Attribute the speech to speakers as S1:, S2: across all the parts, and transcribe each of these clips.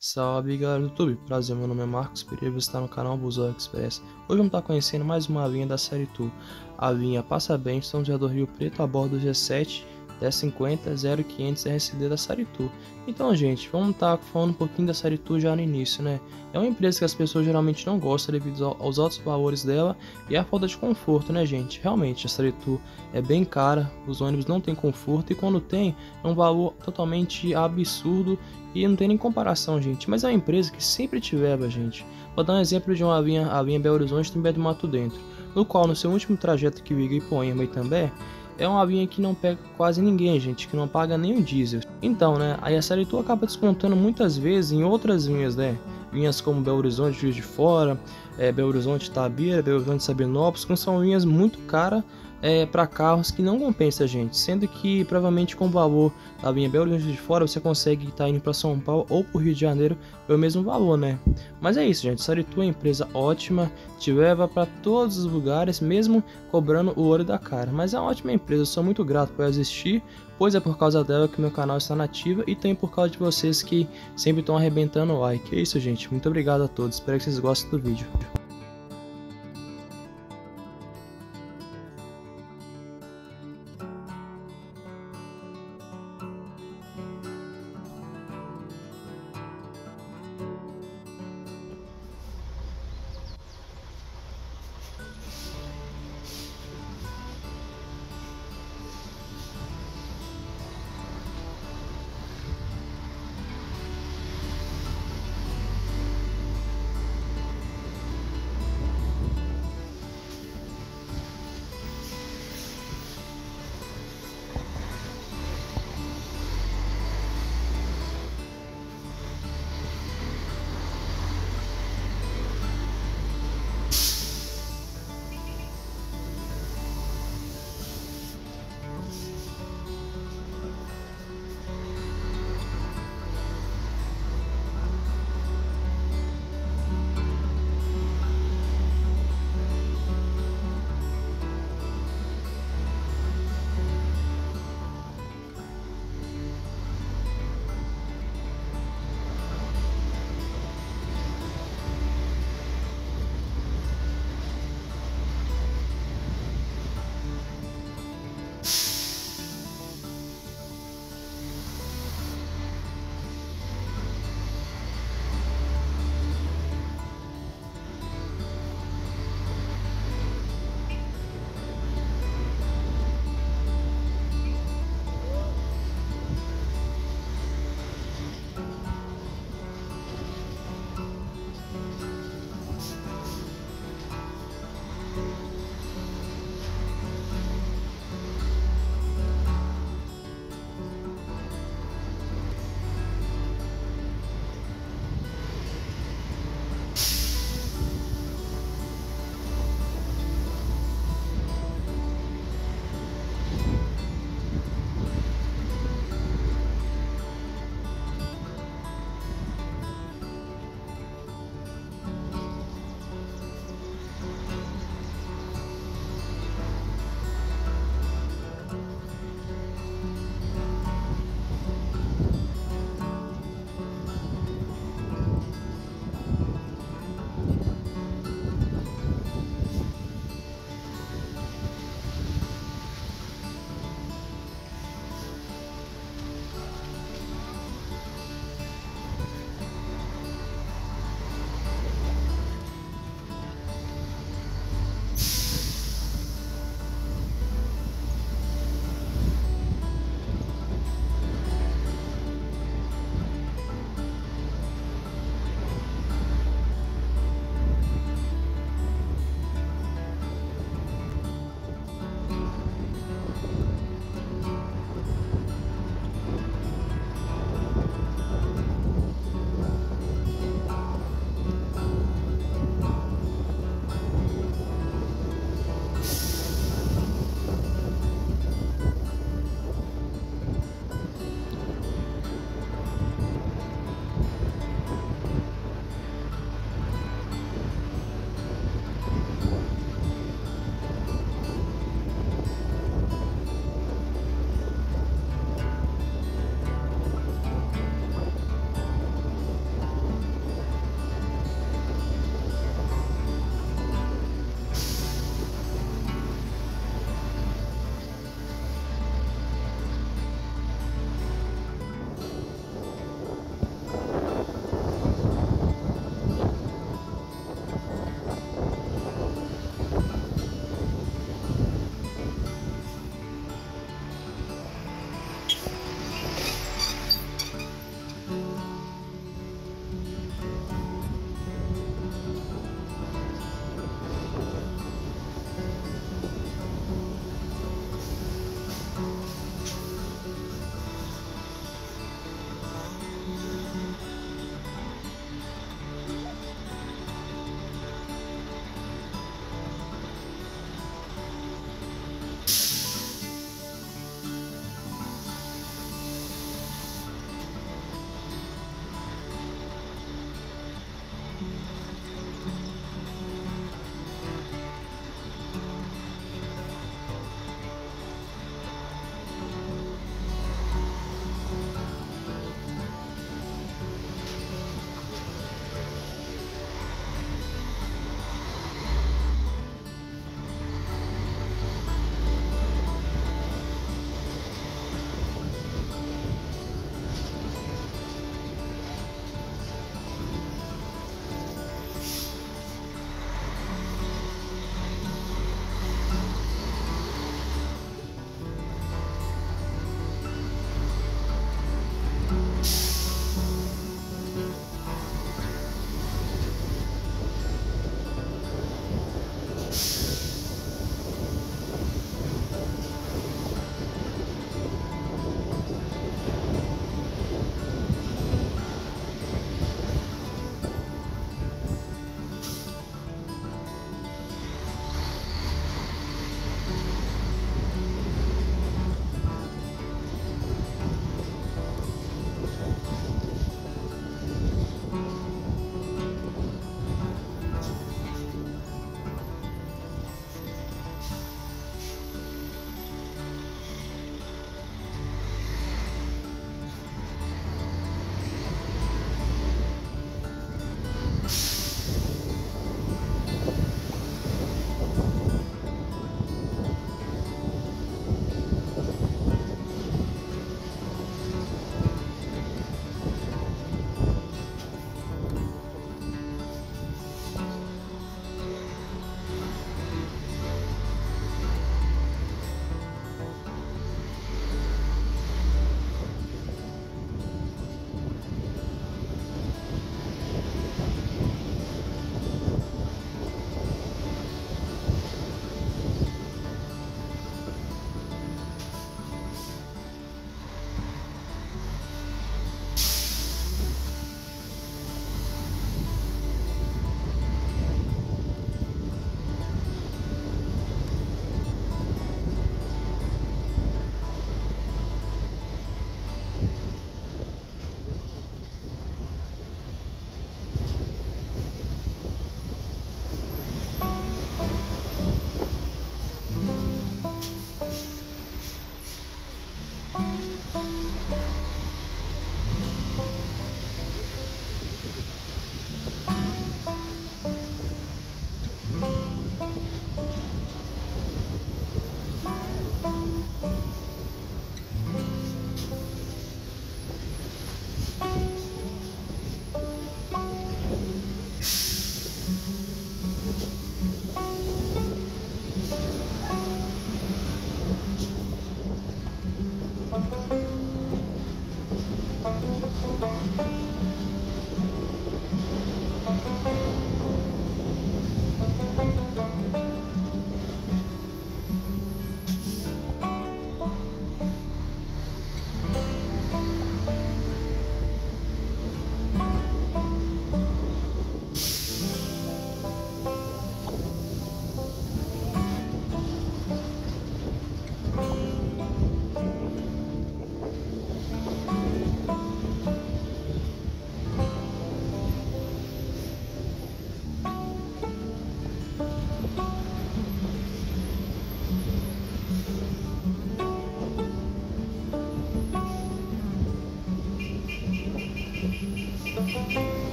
S1: Salve galera do YouTube, prazer, meu nome é Marcos Pereira, você está no canal Busão Express. Hoje vamos estar conhecendo mais uma vinha da série Tour, a vinha Passa Bem, São José do Rio Preto, a bordo do G7 1050 0500 RSD da série Tour. Então gente, vamos estar falando um pouquinho da série Tour já no início, né? É uma empresa que as pessoas geralmente não gostam devido aos altos valores dela e a falta de conforto, né gente? Realmente, a série Tour é bem cara, os ônibus não tem conforto e quando tem, é um valor totalmente absurdo e não tem nem comparação, gente. Mas é uma empresa que sempre tiver, gente. Vou dar um exemplo de uma vinha, a vinha Belo Horizonte Timbé do Mato Dentro, no qual no seu último trajeto que liga Ipoema e Itambé, é uma vinha que não pega quase ninguém, gente, que não paga nem o diesel. Então, né, aí a série Tour acaba descontando muitas vezes em outras vinhas, né? Vinhas como Belo Horizonte, Juiz de Fora, Belo Horizonte, Itabira, Belo Horizonte, Sabinópolis, que são vinhas muito caras para carros que não compensa, gente, sendo que provavelmente com o valor da vinha Belo Horizonte de Fora você consegue estar indo para São Paulo ou para o Rio de Janeiro pelo mesmo valor, né? Mas é isso, gente, Saritu é uma empresa ótima, te leva para todos os lugares, mesmo cobrando o olho da cara. Mas é uma ótima empresa, eu sou muito grato por existir, pois é por causa dela que meu canal está nativo e também por causa de vocês que sempre estão arrebentando o like. É isso, gente, muito obrigado a todos, espero que vocês gostem do vídeo.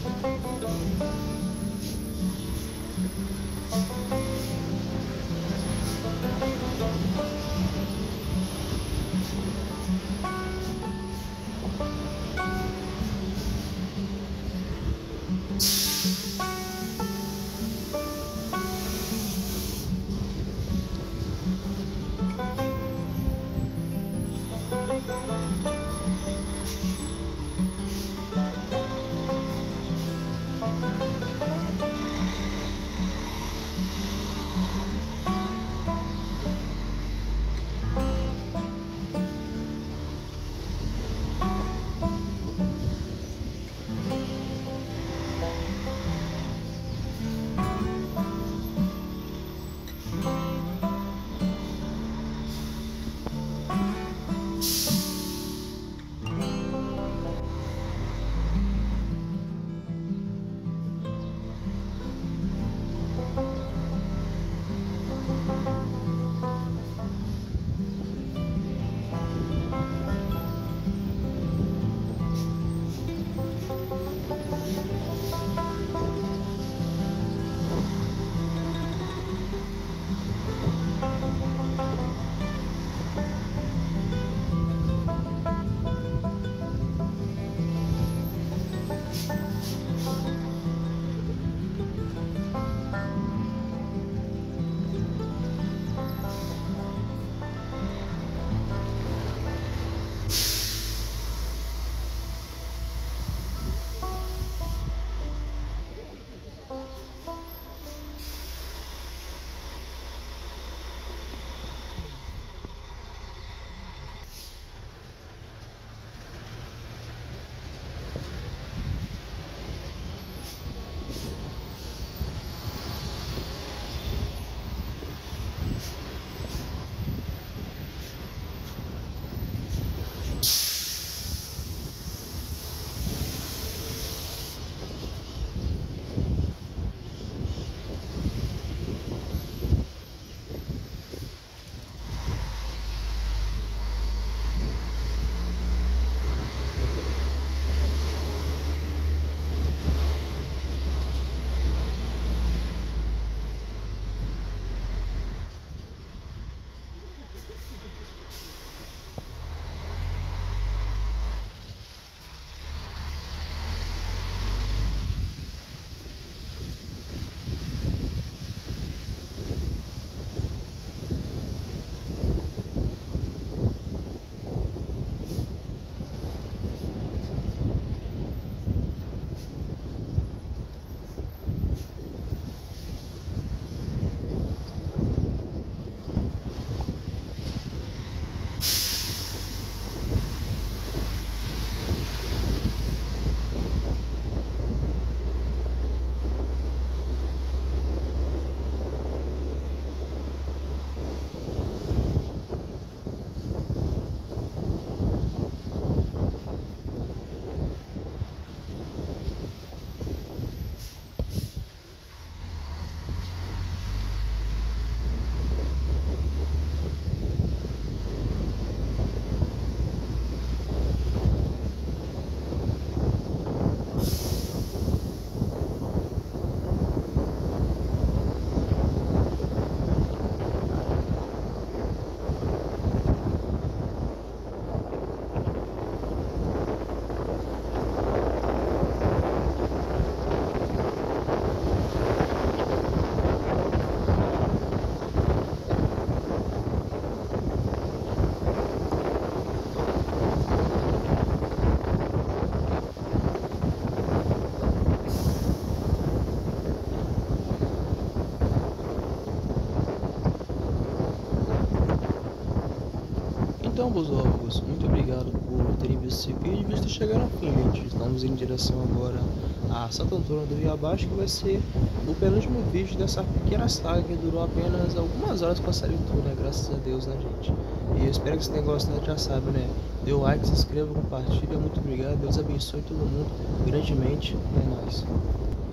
S1: Então, busófagos, muito obrigado por terem visto esse vídeo e visto chegar ao fim, gente. Estamos em direção agora a Santo Antônio do Rio Abaixo, que vai ser o penúltimo vídeo dessa pequena saga que durou apenas algumas horas para sair tudo, né? Graças a Deus, né, gente? E eu espero que você tenha gostado, já sabe, né? Dê o like, se inscreva, compartilha. Muito obrigado, Deus abençoe todo mundo grandemente. É nóis.